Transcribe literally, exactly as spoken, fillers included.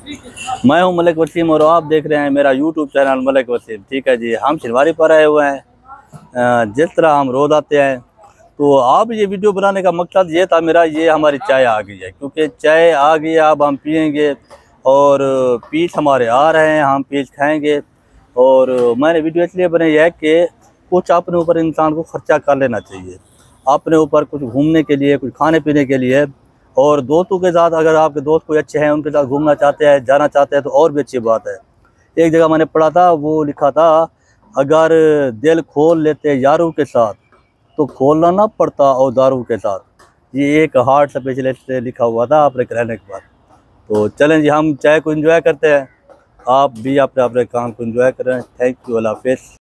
मैं हूं मलिक वसीम और आप देख रहे हैं मेरा यूट्यूब चैनल मलिक वसीम। ठीक है जी, हम शिनवारी पर आए हुए हैं। अ, जिस तरह हम रोज़ आते हैं, तो आप ये वीडियो बनाने का मकसद ये था मेरा, ये हमारी चाय आ गई है, क्योंकि चाय आ गई है, अब हम पियेंगे और पीस हमारे आ रहे हैं, हम पीस खाएंगे। और मैंने वीडियो इसलिए बनाई है कि कुछ अपने ऊपर इंसान को खर्चा कर लेना चाहिए, अपने ऊपर कुछ घूमने के लिए, कुछ खाने पीने के लिए। और दोस्तों के साथ, अगर आपके दोस्त कोई अच्छे हैं, उनके साथ घूमना चाहते हैं, जाना चाहते हैं, तो और भी अच्छी बात है। एक जगह मैंने पढ़ा था, वो लिखा था, अगर दिल खोल लेते यारों के साथ तो खोलना ना पड़ता और दारू के साथ। ये एक हार्ट स्पेशलिस्ट से लिखा हुआ था आपने रहने के बाद। तो चलें जी, हम चाय को एंजॉय करते हैं, आप भी अपने अपने काम को एंजॉय करें। थैंक यू, अल्लाह हाफिज़।